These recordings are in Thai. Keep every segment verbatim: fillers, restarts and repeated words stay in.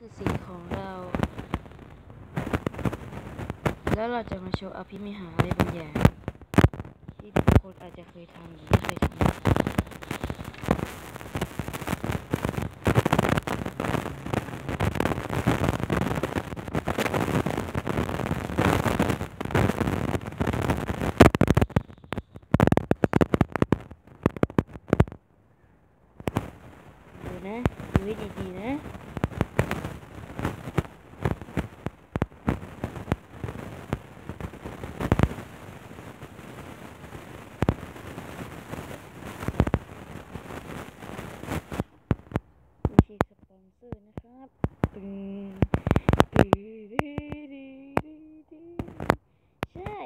คือสีของเรา แล้วเราจะมาโชว์อภิมหาอะไรบางอย่างที่ทุกคนอาจจะเคยทำหรือไม่เคยทำดูนะดูให้ดีๆนะไม่ใช่สปอนเซอร์นะครับตึงตึงใช่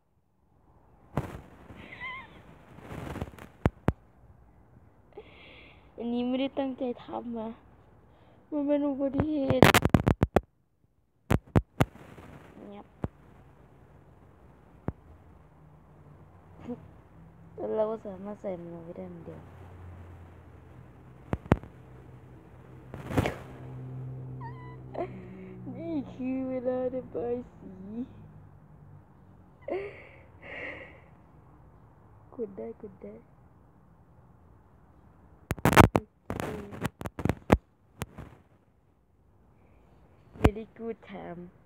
อันนี้ไม่ได้ตั้งใจทำอะมันเป็นอุบัติเหตุเงียบแล้วเราก็สามารถใส่มันลงไปได้เหมือนเดิมนี่คือเวลาระบายสีกดได้กดได้very good time